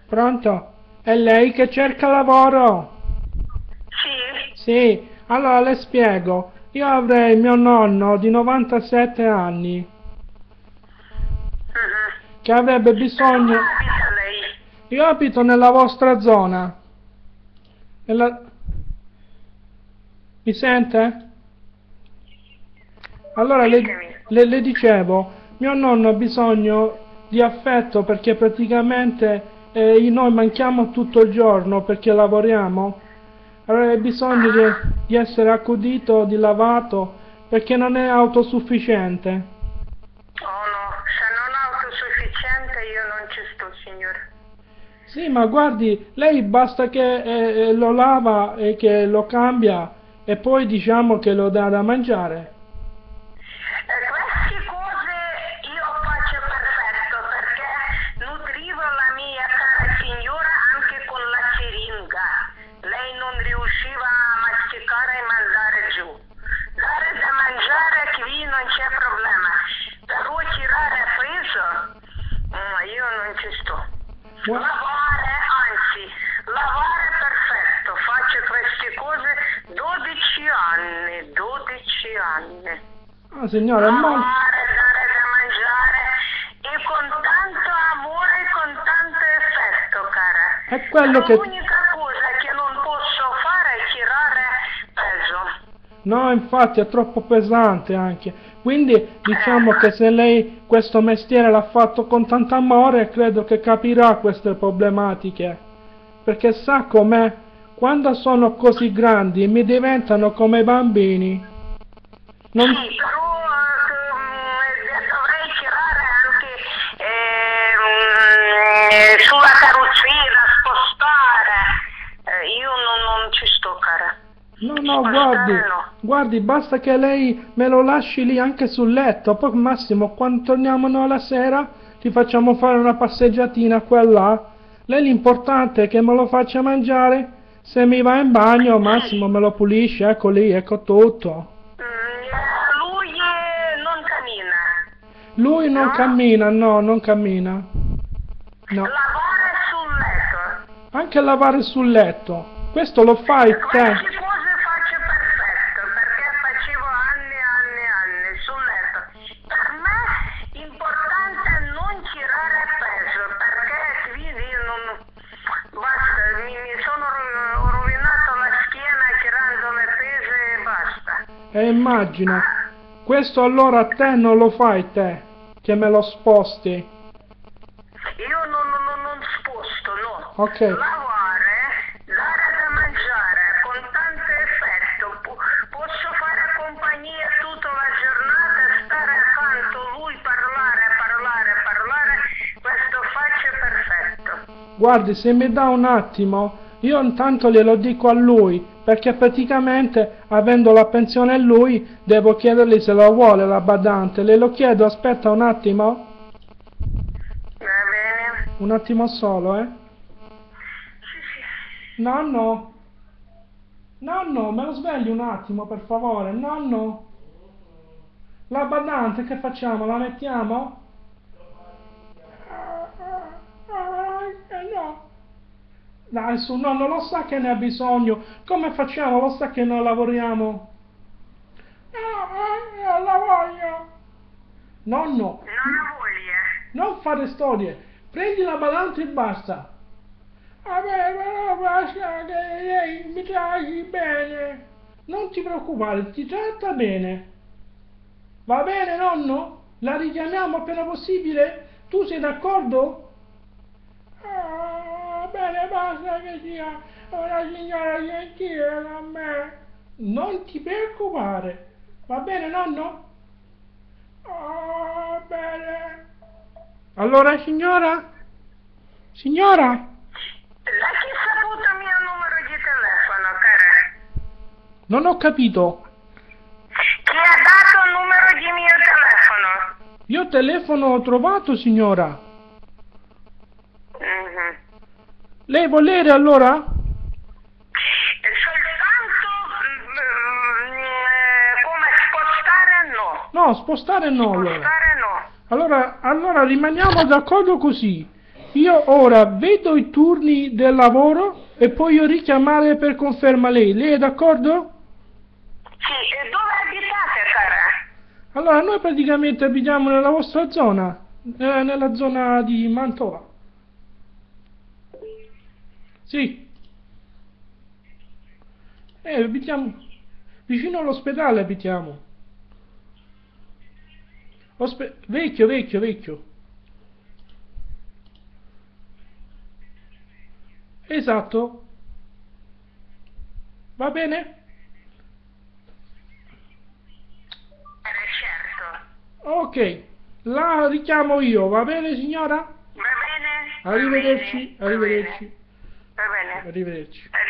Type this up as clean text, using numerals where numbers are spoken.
Pronto? È lei che cerca lavoro? Sì? Sì, allora le spiego. Io avrei mio nonno di 97 anni Mhm. che avrebbe E dove bisogno... abita lei? Io abito nella vostra zona. Nella... Mi sente? Allora Ditemi. le dicevo, mio nonno ha bisogno di affetto perché praticamente noi manchiamo tutto il giorno perché lavoriamo. Allora ha bisogno Ah, di essere accudito, di lavato, perché non è autosufficiente. oh no, se non è autosufficiente io non ci sto, signore. Sì, ma guardi, lei basta che lo lava e che lo cambia e poi diciamo che lo dà da mangiare. Queste cose io faccio perfetto perché nutrivo la mia cara signora anche con la siringa. Lei non riusciva a masticare e mandare giù. Dare da mangiare qui non c'è problema, però tirare peso, io non ci sto. Gua- Lavare, anzi, lavare perfetto, faccio queste cose 12 anni, 12 anni. Ah, signora, è molto... Lavare, dare da mangiare e con tanto amore e con tanto effetto, cara. È quello Però che... l'unica cosa che non posso fare è tirare peso. No, infatti è troppo pesante anche. Quindi diciamo che se lei questo mestiere l'ha fatto con tanto amore, credo che capirà queste problematiche. Perché sa com'è? Quando sono così grandi mi diventano come i bambini. Non... Sì, però dovrei tirare anche sulla carrozzina, spostare. Io non ci sto, cara. No, no, Spostare no. guardi, basta che lei me lo lasci lì anche sul letto, poi Massimo, quando torniamo noi la sera, ti facciamo fare una passeggiatina qua e là. Lei l'importante è che me lo faccia mangiare, se mi va in bagno, Massimo Sì. me lo pulisce, ecco lì, ecco tutto. Lui non cammina, Lui non no? cammina, no, non cammina. No, Lavora sul letto. anche lavare sul letto. Questo lo fai te. Queste cose faccio perfetto, perché facevo anni sul letto. Per me importante non tirare peso, perché quindi io non... Basta, mi sono rovinato la schiena tirando le pese e basta. E immagino. Questo allora a te non lo fai te, che me lo sposti. Io non sposto, no. Ok. Lavare, dare da mangiare con tanto effetto. Posso fare compagnia tutta la giornata, stare accanto a lui, parlare. Questo faccio perfetto. Guardi, se mi dà un attimo, io intanto glielo dico a lui, perché praticamente, avendo la pensione lui, devo chiedergli se la vuole la badante. Le lo chiedo, aspetta un attimo. Va bene? Un attimo solo, eh. Sì, sì. Nonno? Nonno, me lo svegli un attimo, per favore. Nonno? La badante che facciamo? La mettiamo? No. Dai, su, nonno, lo sa che ne ha bisogno. Come facciamo? Lo sa che noi lavoriamo. No, la voglio. Nonno, Non la voglia. non fare storie. Prendi la badante e basta. Vabbè, però basta che lei mi tratti bene. Non ti preoccupare, ti tratta bene. Va bene, nonno? La richiamiamo appena possibile? Tu sei d'accordo? Bene, basta che sia una signora gentile con me. Non ti preoccupare. Va bene, nonno? Bene. Allora, signora? Signora? Da chi ha saputo il mio numero di telefono, cara? Non ho capito. Chi ha dato il numero di mio telefono? Io telefono ho trovato, signora. Mhm. Lei volere allora? Soltanto come spostare no. No, spostare no allora. Spostare no. Allora rimaniamo d'accordo così. io ora vedo i turni del lavoro e poi io richiamare per conferma lei. Lei è d'accordo? Sì, e dove abitate, cara? Allora, noi praticamente abitiamo nella vostra zona, nella zona di Mantova. Sì, abitiamo vicino all'ospedale, abitiamo. Vecchio, vecchio, vecchio. Esatto. Va bene? Certo. Ok, la richiamo io, va bene signora? Va bene? Arrivederci, Va bene. arrivederci, Va bene. arrivederci.